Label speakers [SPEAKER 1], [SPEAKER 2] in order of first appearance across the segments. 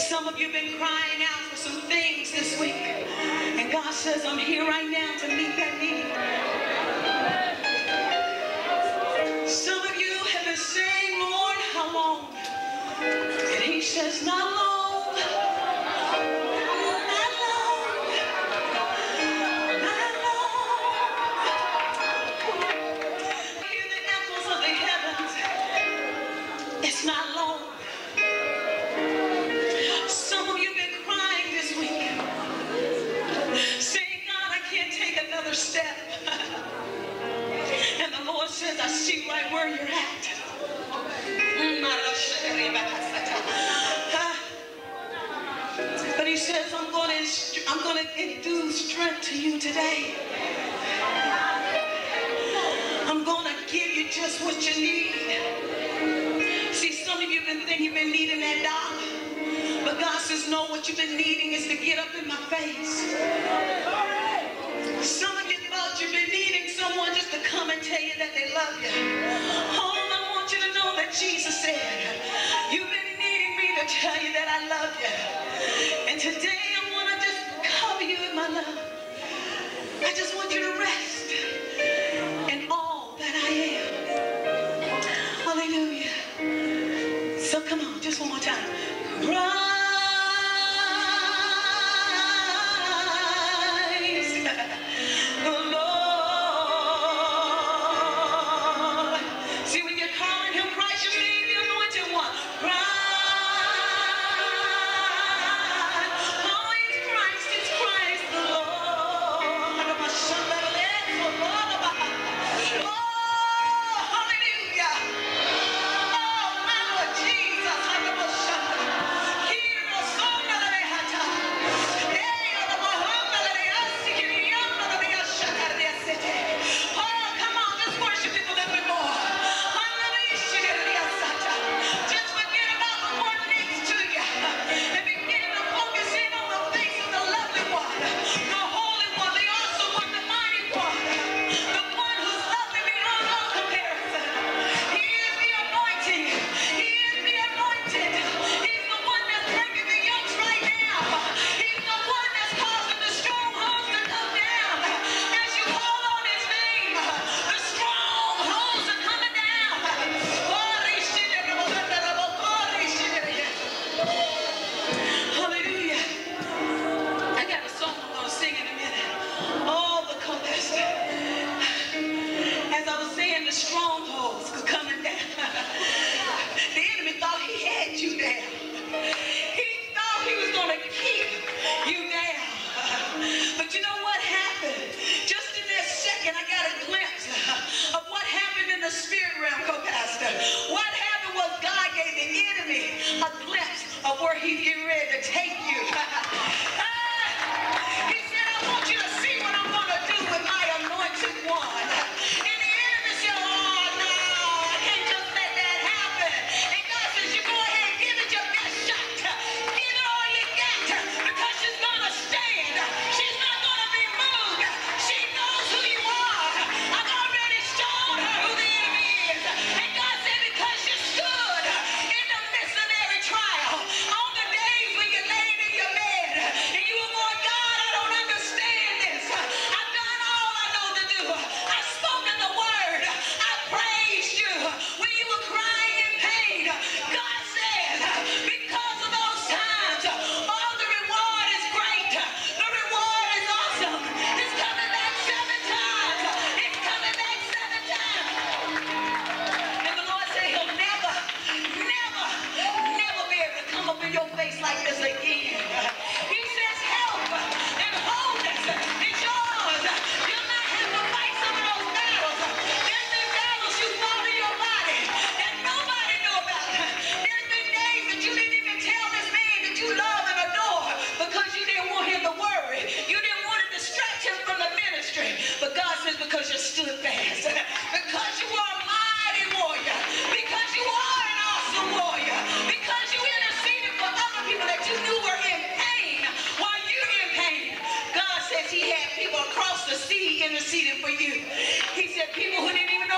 [SPEAKER 1] Some of you have been crying out for some things this week. And God says, I'm here right now to meet that need. Some of you have been saying, Lord, how long? And he says, not long. Not long. Not long. I hear the echoes of the heavens. It's not long. Some of you have been crying this week, saying, God, I can't take another step. And the Lord says, I see right where you're at. But he says, I'm going to endue strength to you today. I'm going to give you just what you need. See, some of you have been thinking you've been needing that dollar. But God says, no, what you've been needing is to get up in my face. Some of you thought you've been needing someone just to come and tell you that they love you. Oh, I want you to know that Jesus said, you've been needing me to tell you that I love you. And today I want to just cover you in my love. I just want you to rest in all that I am. Hallelujah. So come on, just one more time. Rise.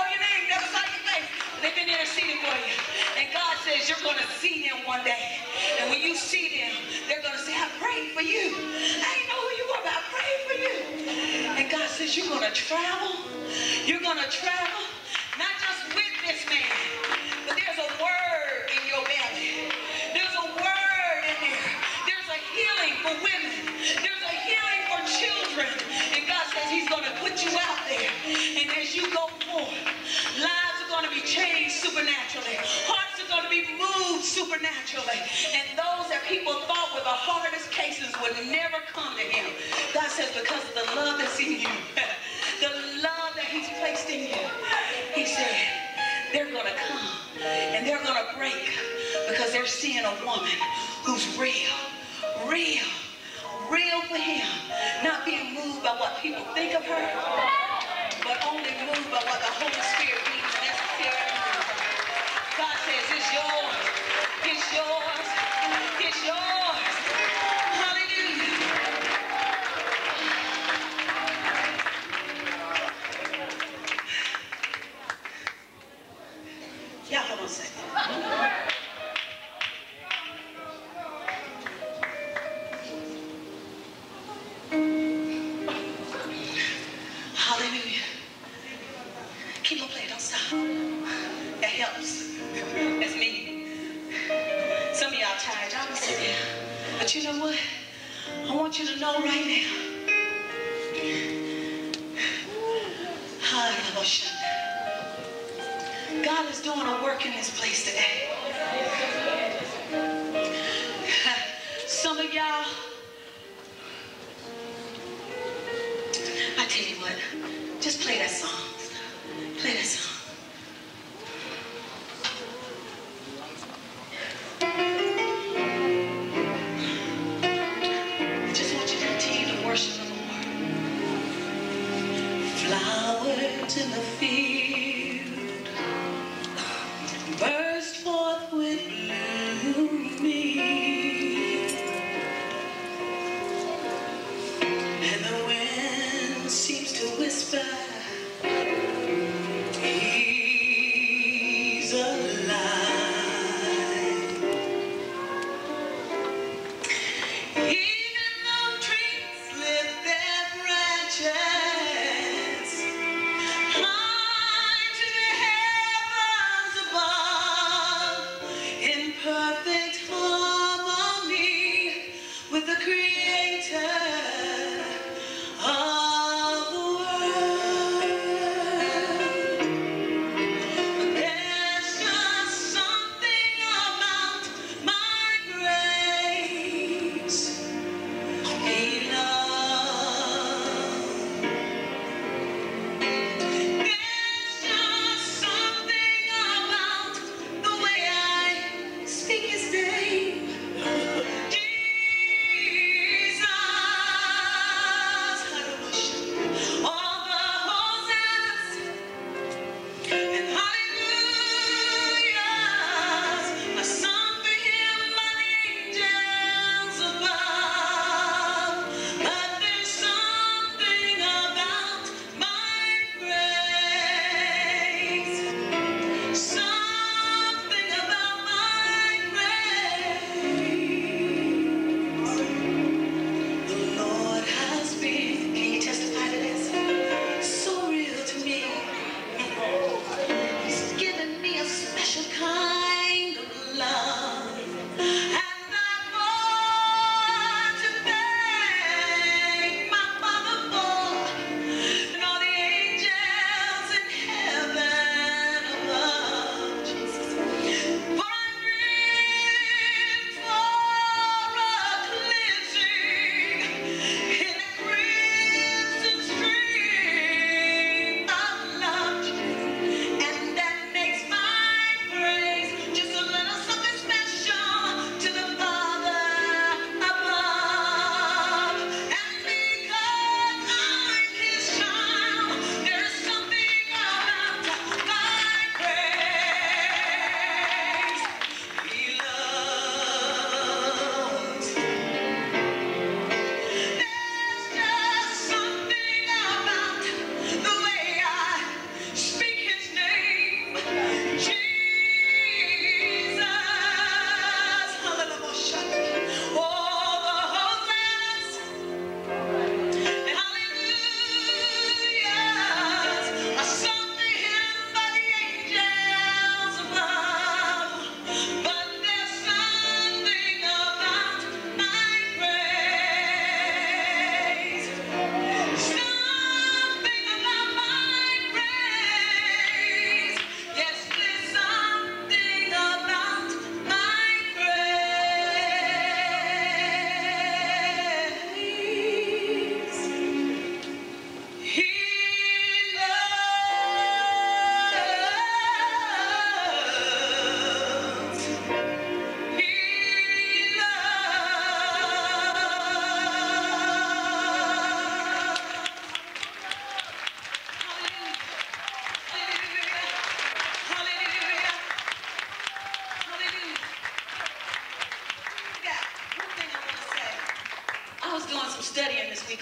[SPEAKER 2] you're going to see him one day.
[SPEAKER 1] And when you see them, they're going to say, I prayed for you. I didn't know who you were, but I prayed for you. And God says, you're going to travel. You're going to travel, not just with this man, but there's a word in your belly. There's a word in there. There's a healing for women. There's a healing for children. And God says he's going to put you out there. And as you go forth, lives are going to be changed supernaturally. Hearts are going to be moved supernaturally. And those that people thought were the hardest cases would never come to him. God says because of the love that's in you, the love that he's placed in you, he said, they're going to come and they're going to break because they're seeing a woman who's real for him, not being moved by what people think of her, but only moved by what the Holy Spirit deems necessary to move her. God says, it's yours, it's yours, it's yours. Hallelujah. Y'all hold on a second. Hallelujah. Keep on playing, don't stop. That helps. That's me. Some of y'all tired, y'all can sit there. But you know what? I want you to know right now. God is doing a work in this place today. Some of y'all, I tell you what, just play that song. Play that song. I just want you to continue to worship the Lord. Flowers in the field burst forth with blooming, and the wind seems to whisper, he's alive. Even though trees lift their branches high to the heavens above, in perfect harmony with the Creator of the world. There's just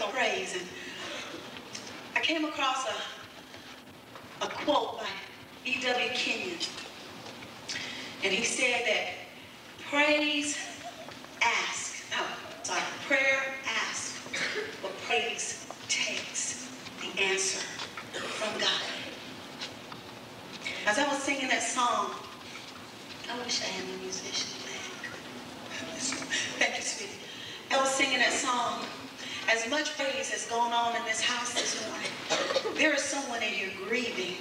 [SPEAKER 1] on praise. And I came across a quote by E.W. Kenyon. And he said that prayer asks, but praise takes the answer from God. As I was singing that song, I wish I had a musician back. Thank you, sweetie. I was singing that song. As much praise has gone on in this house this morning, there is someone in here grieving.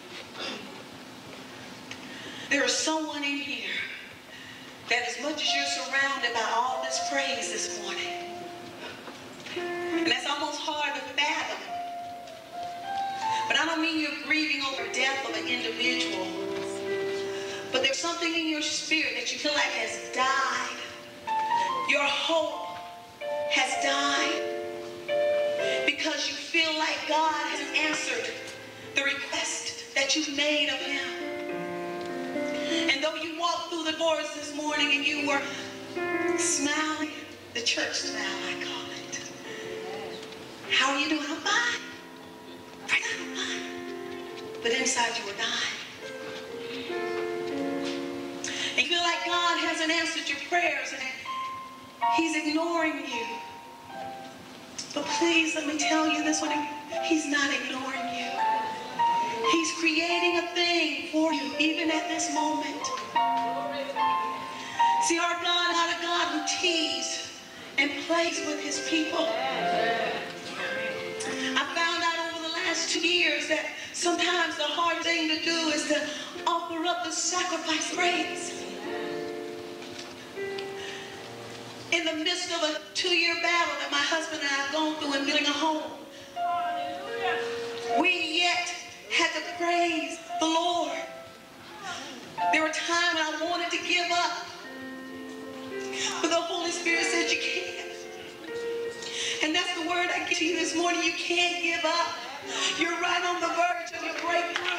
[SPEAKER 1] There is someone in here that as much as you're surrounded by all this praise this morning, and that's almost hard to fathom. But I don't mean you're grieving over the death of an individual, but there's something in your spirit that you feel like has died. Your hope has died because you feel like God hasn't answered the request that you've made of him. And though you walked through the doors this morning and you were smiling, the church smile, I call it. How are you doing? I'm fine. Right now, I'm fine. But inside you were dying. And you feel like God hasn't answered your prayers and he's ignoring you. But please let me tell you this morning, he's not ignoring you. He's creating a thing for you, even at this moment. See, our God is not a God who teases and plays with his people. I found out over the last 2 years that sometimes the hard thing to do is to offer up the sacrifice of praise. In the midst of a 2-year battle that my husband and I have gone through in building a home, we yet had to praise the Lord. There were times when I wanted to give up, but the Holy Spirit said you can't. And that's the word I give to you this morning. You can't give up. You're right on the verge of your breakthrough.